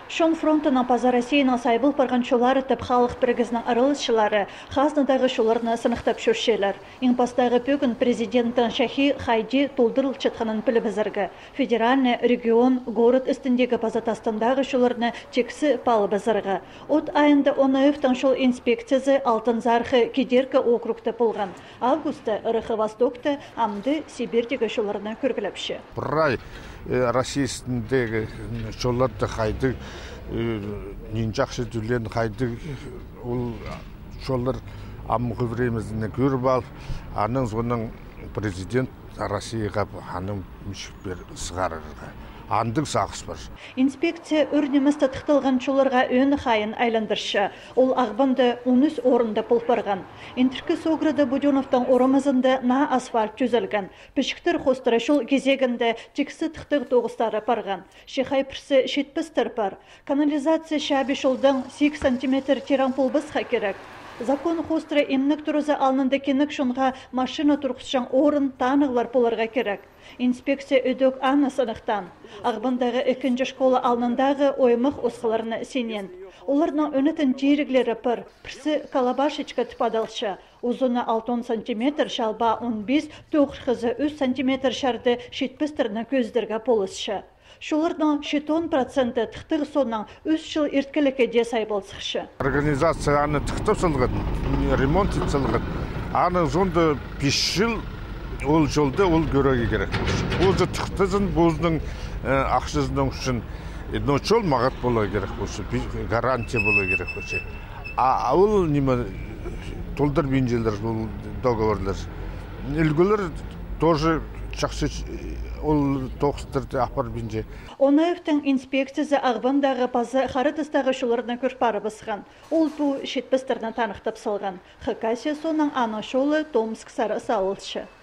Шон фронтынан пазар Россияның сайбыл парғанчылары тіп халық біргізінің арылысшылары қазнадағы шуларына сынықтап шөршелер. Инпастағы бүгін президенттің Шахи Хайди толдырыл чытқанын пілі бізіргі. Федеральный регион, город үстіндегі пазатастындағы шуларына тексі палы бізіргі. От айында оны өфтің шул инспекциясы алтын зархы кедеркі округты пылған. Августа ұрықы Востокты амды Сибирдегі шуларына көргіліпші. Россиясындегі шоларды қайды, ненжақшы түлен қайды, ол шолар амығы времезіне көріп ал, аның соның президент Россияға аның мүшіппер сығарырға. Андың сақыс бар. Инспекция үрнемісті тұқтылған шоларға өн қайын айландыршы. Ол ағбанды 13 орында пұлпырған. Интіркі соғырды Буденовтың орымызында на асфальт түзілген. Пішіктір қостыры шол кезегінде тексі тұқтық тоғыстары парған. Шехай пірсі шетпістір бар. Канализация шәбі шолдың 8 сантиметр теран пұлбыз керек. Закон қостыры емнік тұрызы алынды кенік шонға машина тұрқысшан орын танығылар боларға керек. Инспекция өдөк аны сынықтан. Ағбандағы 2-ші школа алындағы оймық осқыларына сенен. Оларның өнетін жеріглері пір, пірсі калабашечка тіпадалшы. Uzunu 6 сантиметр, шалба 15, тоғырқызы 3 сантиметр шарды шетпістірні көздерге полысшы. Шулардан 10% тықтығы сонның 3 жыл ерткілікі де сайбалсықшы. Организация аны тықтып сылғын, ремонт етсілғын. Аны zonda 5 жыл ол жолды ол көріге керек. Өзі тықтызын, бұздың ақшызының үшін ночол мағат болу керек болсы, гарантия болу керек болсы. Ол неме толдар бенжелер, ол договорлар. Үлгілер тоже жақсы ол тоқыстырды ақпар бенже. Онаевтың инспекциясы ағбандағы пазы қарытыстағы шуларына көрпары бысқан. Ол бұл шетпістерді танықтап салған. Хакасия соның ана шолы Томск сары сауылшы.